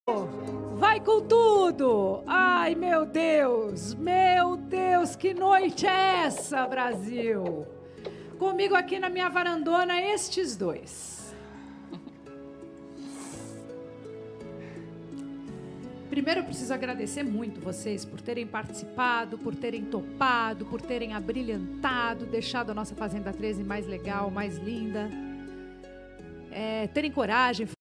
Vai com tudo! Ai, meu Deus, que noite é essa, Brasil? Comigo aqui na minha varandona, estes dois. Primeiro eu preciso agradecer muito vocês por terem participado, por terem topado, por terem abrilhantado, deixado a nossa Fazenda 13 mais legal, mais linda. Terem coragem,